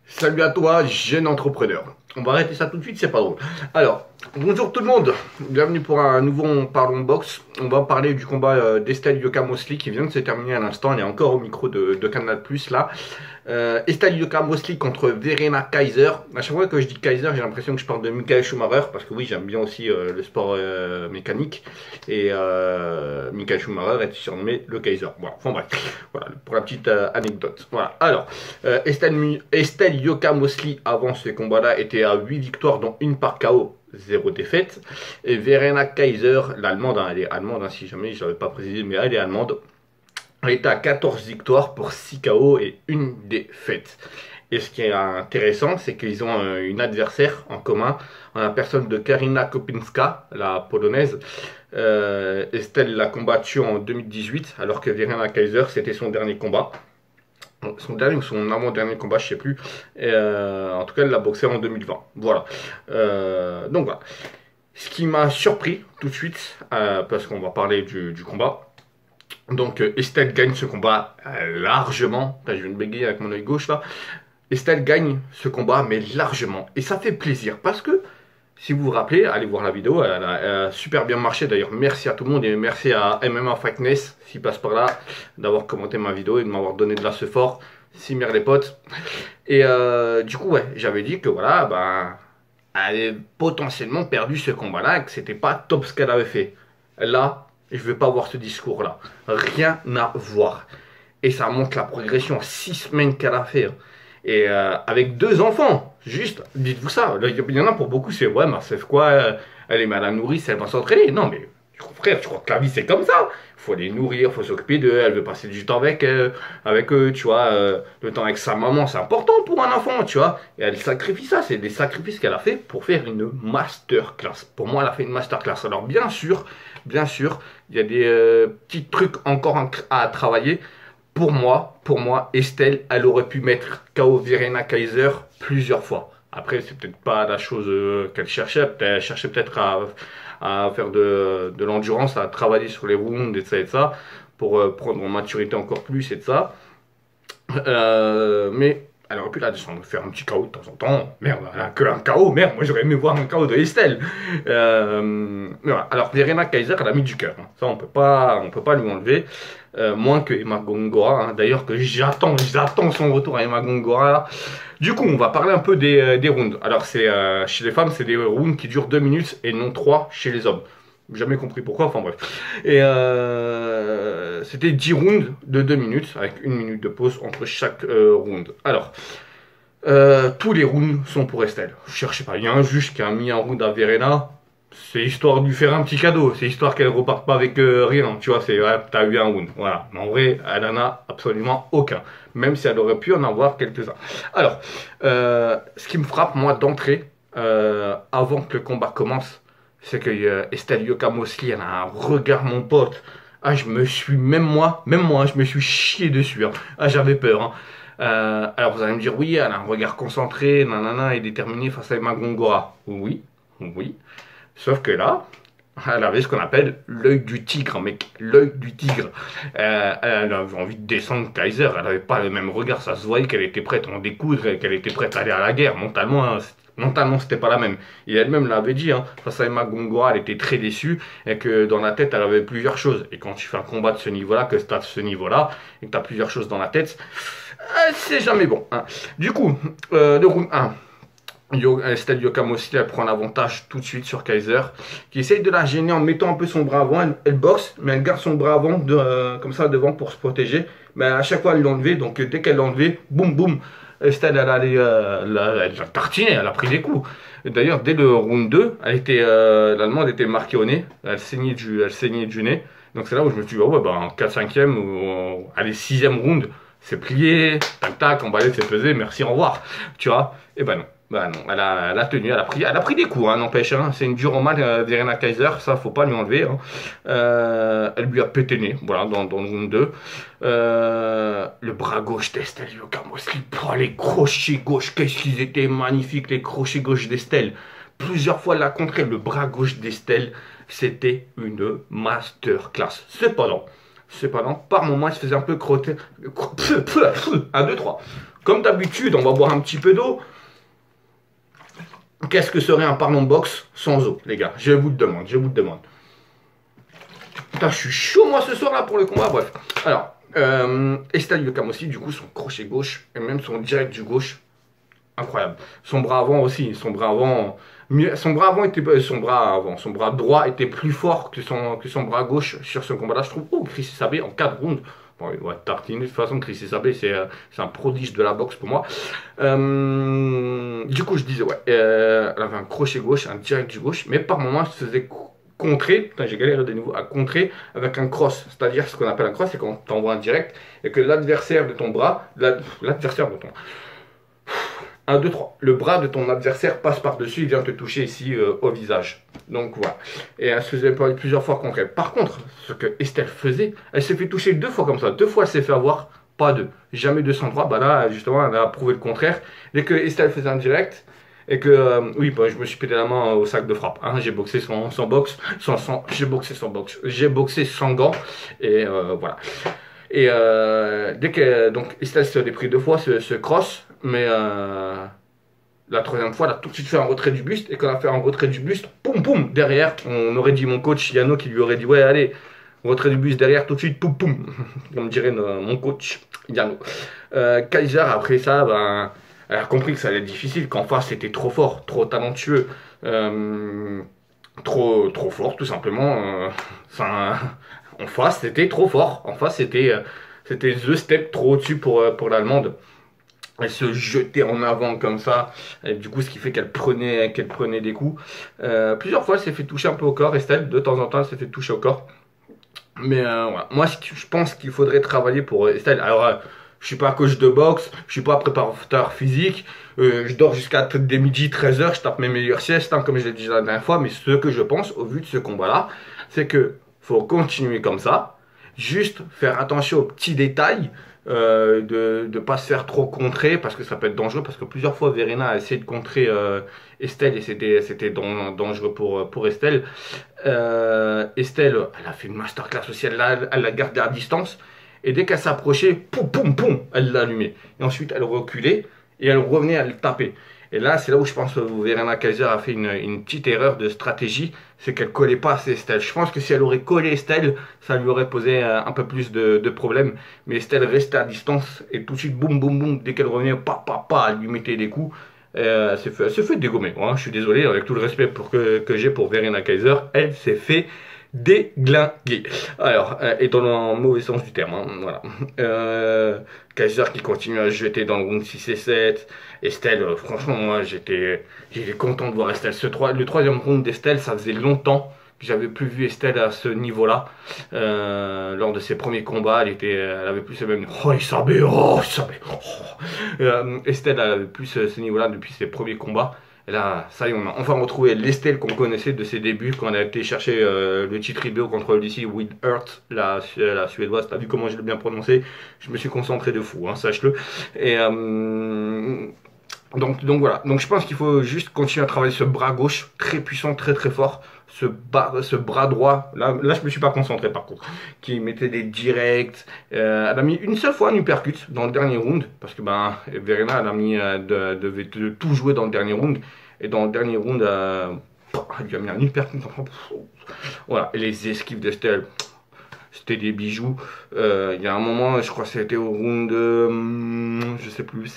Salut à toi, jeune entrepreneur. On va arrêter ça tout de suite, c'est pas drôle. Alors, bonjour tout le monde. Bienvenue pour un nouveau Parlons Box. On va parler du combat d'Estelle Yoka-Mosley qui vient de se terminer à l'instant. Elle est encore au micro de Canal+, là. Estelle Yoka-Mosley contre Verena Kaiser. À chaque fois que je dis Kaiser, j'ai l'impression que je parle de Michael Schumacher, parce que oui, j'aime bien aussi le sport mécanique. Et Michael Schumacher est surnommé le Kaiser. Voilà, enfin bref, voilà, pour la petite anecdote. Voilà, alors, Estelle Yoka-Mosley, avant ce combat-là, était à 8 victoires, dont une par KO. 0 défaite. Et Verena Kaiser, l'allemande, hein, elle est allemande, hein, si jamais je l'avais pas précisé, mais elle est allemande. Elle était à 14 victoires pour 6 KO et une défaite. Et ce qui est intéressant, c'est qu'ils ont une adversaire en commun, en la personne de Karina Kopinska, la polonaise. Estelle l'a combattue en 2018, alors que Verena Kaiser, c'était son dernier combat. Son dernier ou son avant-dernier combat, je sais plus. En tout cas, elle l'a boxé en 2020. Voilà. Donc voilà. Ce qui m'a surpris tout de suite, parce qu'on va parler du combat. Donc Estelle gagne ce combat largement. Là, je viens de bégayer avec mon œil gauche là. Estelle gagne ce combat, mais largement. Et ça fait plaisir parce que, si vous vous rappelez, allez voir la vidéo, elle a super bien marché. D'ailleurs, merci à tout le monde et merci à MMA Fightness, s'il passe par là, d'avoir commenté ma vidéo et de m'avoir donné de la fort. Simir les potes. Et du coup, ouais, j'avais dit que voilà, ben, elle avait potentiellement perdu ce combat-là et que c'était pas top ce qu'elle avait fait. Là, je vais pas voir ce discours-là. Rien à voir. Et ça montre la progression en 6 semaines qu'elle a fait. Et avec 2 enfants, juste, dites-vous ça. Il y en a pour beaucoup, c'est ouais, mais c'est quoi, elle est mal à nourrir, elle va s'entraîner. Non, mais frère, tu crois que la vie c'est comme ça? Il faut les nourrir, il faut s'occuper d'eux, elle veut passer du temps avec eux, tu vois. Le temps avec sa maman, c'est important pour un enfant, tu vois. Et elle sacrifie ça, c'est des sacrifices qu'elle a fait pour faire une masterclass. Pour moi, elle a fait une masterclass. Alors, bien sûr, il y a des petits trucs encore à travailler. Pour moi, Estelle, elle aurait pu mettre KO Verena Kaiser plusieurs fois. Après, c'est peut-être pas la chose qu'elle cherchait. Elle cherchait peut-être à faire de l'endurance, à travailler sur les rounds et ça, pour prendre en maturité encore plus et de ça. Mais elle aurait pu la descendre, faire un petit KO de temps en temps. Merde, elle a que un KO, merde, moi j'aurais aimé voir un KO de Estelle. Voilà. Alors, Verena Kaiser, elle a mis du cœur. Hein. Ça, on peut pas lui enlever. Moins que Emma Gongora, hein. D'ailleurs que j'attends son retour à Emma Gongora là. Du coup, on va parler un peu des rounds. Alors, c'est chez les femmes, c'est des rounds qui durent 2 minutes et non 3 chez les hommes. Jamais compris pourquoi, enfin bref. Et c'était 10 rounds de 2 minutes, avec 1 minute de pause entre chaque round. Alors, tous les rounds sont pour Estelle. Je cherchais pas, il y a un juge qui a mis un round à Verena. C'est histoire de lui faire un petit cadeau, c'est histoire qu'elle reparte pas avec rien, tu vois, c'est ouais, t'as eu un round, voilà. Mais en vrai, elle en a absolument aucun, même si elle aurait pu en avoir quelques-uns. Alors, ce qui me frappe, moi, d'entrée, avant que le combat commence, c'est que Estelle Yoka-Mosley, elle a un regard, mon pote. Ah, je me suis, même moi, je me suis chié dessus. Hein. Ah, j'avais peur. Hein. Alors, vous allez me dire, oui, elle a un regard concentré, nanana, et déterminé face à Emma Gongora. Oui, oui. Sauf que là, elle avait ce qu'on appelle l'œil du tigre, mec. L'œil du tigre. Elle avait envie de descendre Kaiser. Elle n'avait pas le même regard. Ça se voyait qu'elle était prête à en découdre, qu'elle était prête à aller à la guerre. Mentalement, c'était pas la même. Et elle-même l'avait dit, hein, face à Emma Gongora, elle était très déçue et que dans la tête, elle avait plusieurs choses. Et quand tu fais un combat de ce niveau-là, que tu as ce niveau-là, et que tu as plusieurs choses dans la tête, c'est jamais bon. Hein. Du coup, le round 1. Estelle Yoka-Mosley, elle prend l'avantage tout de suite sur Kaiser, qui essaye de la gêner en mettant un peu son bras avant. Elle boxe, mais elle garde son bras avant, comme ça devant pour se protéger. Mais à chaque fois, elle l'enlevait. Donc dès qu'elle l'enlevait, boum boum, Estelle, elle allait, elle a tartiné, elle a pris des coups. D'ailleurs, dès le round 2, l'Allemande était marquée au nez, elle saignait du nez. Donc c'est là où je me suis dit, oh ouais, bah, en 4-5e ou allez, 6e round, c'est plié, tac tac, emballé, c'est pesé, merci, au revoir. Tu vois? Et ben non. Bah non, elle a tenu, elle a pris des coups, hein, n'empêche, hein, c'est une dure au mal, Verena Kaiser, ça faut pas lui enlever, hein. Elle lui a pété le nez, voilà, dans le round 2. Le bras gauche d'Estelle Yoka-Mosley, les crochets gauche, qu'est-ce qu'ils étaient magnifiques, les crochets gauche d'Estelle. Plusieurs fois elle l'a contré, le bras gauche d'Estelle, c'était une masterclass. Cependant, par moment, elle se faisait un peu crotter. 1, 2, 3. Comme d'habitude, on va boire un petit peu d'eau. Qu'est-ce que serait un pardon box sans eau, les gars? Je vous le demande, je vous le demande. Putain, je suis chaud moi ce soir là pour le combat, bref. Alors, Estelle Yokam aussi, du coup, son crochet gauche et même son direct du gauche, incroyable. Son bras avant aussi, son bras avant, son bras avant était, son bras droit était plus fort que son bras gauche sur ce combat-là, je trouve. Oh, Chris Sabé en 4 rounds. Bon, il va tartiner de toute façon. Chris Sabé, c'est un prodige de la boxe pour moi. Du coup, je disais, ouais, elle avait un crochet gauche, un direct du gauche, mais par moments, elle se faisait contrer, putain, j'ai galéré de nouveau à contrer avec un cross. C'est-à-dire, ce qu'on appelle un cross, c'est quand tu envoies un direct et que l'adversaire de ton bras, l'adversaire de ton 1, 2, 3. Le bras de ton adversaire passe par-dessus, il vient te toucher ici au visage. Donc voilà. Et elle se faisait plusieurs fois contre elle. Par contre, ce que Estelle faisait, elle s'est fait toucher 2 fois comme ça. 2 fois elle s'est fait avoir, pas 2. Jamais 203. Bah là, justement, elle a prouvé le contraire. Dès que Estelle faisait un direct, et que, oui, bah, je me suis pété la main au sac de frappe. Hein. J'ai boxé sans boxe, j'ai boxé sans boxe. J'ai boxé sans gants. Et voilà. Et dès que donc Estelle s'est pris 2 fois ce cross, mais la 3e fois, elle a tout de suite fait un retrait du buste. Et quand elle a fait un retrait du buste, poum poum, derrière, on aurait dit mon coach Yano qui lui aurait dit ouais, allez, retrait du buste derrière, tout de suite, poum poum, comme dirait mon coach Yano. Kaiser, après ça, ben, elle a compris que ça allait être difficile, qu'en face c'était trop fort, trop talentueux, trop fort tout simplement. En face c'était trop fort, en face c'était the step trop au-dessus pour l'Allemande. Elle se jetait en avant comme ça, et du coup ce qui fait qu'elle prenait des coups. Plusieurs fois elle s'est fait toucher un peu au corps, Estelle, de temps en temps elle s'est fait toucher au corps. Mais voilà. Moi je pense qu'il faudrait travailler pour Estelle. Alors je suis pas coach de boxe, je suis pas préparateur physique, je dors jusqu'à dès midi 13h, je tape mes meilleures siestes, hein, comme je l'ai dit la dernière fois, mais ce que je pense au vu de ce combat-là, c'est que faut continuer comme ça, juste faire attention aux petits détails, de ne pas se faire trop contrer, parce que ça peut être dangereux, parce que plusieurs fois Verena a essayé de contrer Estelle, et c'était dangereux pour Estelle. Estelle, elle a fait une masterclass aussi, elle l'a gardé à distance, et dès qu'elle s'approchait, poum, poum, poum, elle l'allumait. Et ensuite, elle reculait et elle revenait, elle tapait. Et là, c'est là où je pense que Verena Kaiser a fait une petite erreur de stratégie, c'est qu'elle collait pas assez Estelle. Je pense que si elle aurait collé Estelle, ça lui aurait posé un peu plus de problèmes. Mais Estelle restait à distance et tout de suite, boum, boum, boum, dès qu'elle revenait, elle lui mettait des coups. Elle s'est fait dégommer. Hein, je suis désolé, avec tout le respect que j'ai pour Verena Kaiser, elle s'est fait déglinguer. Alors, et dans le mauvais sens du terme, hein, voilà. Kaiser qui continue à se jeter dans le round 6 et 7. Estelle, franchement, moi, j'étais content de voir Estelle. Le 3e round d'Estelle, ça faisait longtemps que j'avais plus vu Estelle à ce niveau-là. Lors de ses premiers combats, elle avait plus ce même... Oh, il savait. Oh. Estelle, elle avait plus ce niveau-là depuis ses premiers combats. Et là, ça y est, on a enfin retrouvé l'Estelle qu'on connaissait de ses débuts quand elle a été chercher le titre IBO contre Lucy Widhurt, la suédoise. T'as vu comment je l'ai bien prononcé? Je me suis concentré de fou, hein, sache-le. Et donc voilà. Donc je pense qu'il faut juste continuer à travailler ce bras gauche très puissant, très très fort. Ce bras droit, là je me suis pas concentré par contre, qui mettait des directs. Elle a mis une seule fois un uppercut dans le dernier round, parce que Verena devait tout jouer dans le dernier round, et dans le dernier round, elle lui a mis un uppercut. Voilà, et les esquives d'Estelle, c'était des bijoux. Il y a un moment, je crois que c'était au round, je sais plus.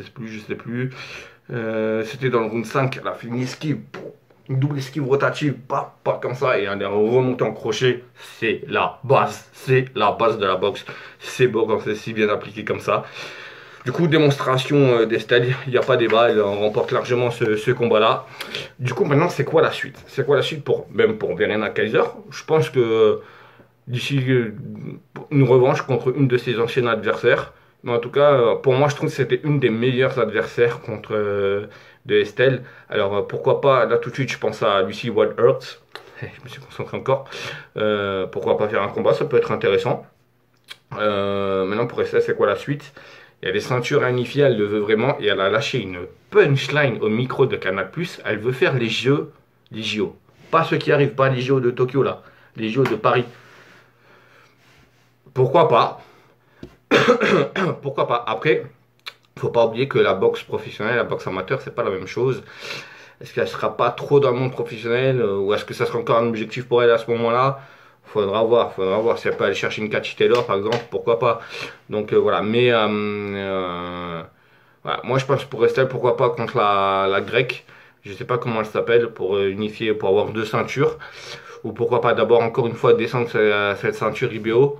C'était dans le round 5, elle a fait une esquive. Une double esquive rotative, pas comme ça, et elle remonte en crochet. C'est la base de la boxe. C'est beau quand c'est si bien appliqué comme ça. Du coup, démonstration d'Estelle, il n'y a pas débat, elle remporte largement ce combat-là. Du coup, maintenant, c'est quoi la suite? C'est quoi la suite même pour Verena Kaiser? Je pense que d'ici une revanche contre une de ses anciennes adversaires. Mais en tout cas, pour moi, je trouve que c'était une des meilleures adversaires contre de Estelle. Alors, pourquoi pas, là tout de suite, je pense à Lucy Widhurt. Je me suis concentré encore. Pourquoi pas faire un combat, ça peut être intéressant. Maintenant, pour Estelle, c'est quoi la suite? Il y a des ceintures à unifier, elle le veut vraiment. Et elle a lâché une punchline au micro de Canal+. Elle veut faire les JO. Pas ceux qui arrivent, pas les JO de Tokyo, là. Les JO de Paris. Pourquoi pas? Pourquoi pas? Après, Faut pas oublier que la boxe professionnelle, la boxe amateur, c'est pas la même chose. Est-ce qu'elle sera pas trop dans le monde professionnel ou est-ce que ça sera encore un objectif pour elle à ce moment-là? Faudra voir. Si elle peut aller chercher une Cathy Taylor par exemple, pourquoi pas. Donc voilà, mais voilà. Moi je pense pour rester, pourquoi pas contre la grecque. Je sais pas comment elle s'appelle pour unifier, pour avoir deux ceintures. Ou pourquoi pas d'abord encore une fois descendre cette ceinture IBO.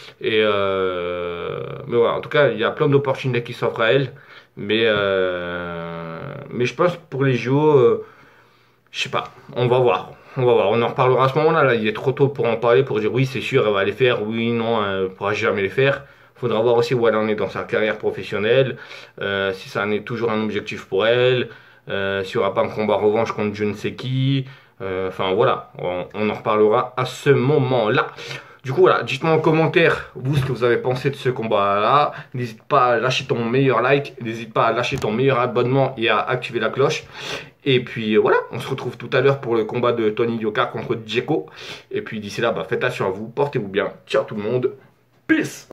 Mais voilà, en tout cas, il y a plein d'opportunités qui s'offrent à elle. Mais je pense pour les JO, je sais pas, on va voir. On va voir, on en reparlera à ce moment-là. Là, il est trop tôt pour en parler, pour dire oui, c'est sûr, elle va les faire, oui, non, elle ne pourra jamais les faire. Faudra voir aussi où elle en est dans sa carrière professionnelle, si ça en est toujours un objectif pour elle, s'il n'y aura pas un combat revanche contre je ne sais qui. Enfin voilà, on en reparlera à ce moment-là. Du coup, voilà, dites-moi en commentaire, vous, ce que vous avez pensé de ce combat-là. N'hésite pas à lâcher ton meilleur like, n'hésite pas à lâcher ton meilleur abonnement et à activer la cloche. Et puis voilà, on se retrouve tout à l'heure pour le combat de Tony Yoka contre Dzeko. Et puis d'ici là, faites attention à vous, portez-vous bien. Ciao tout le monde, peace!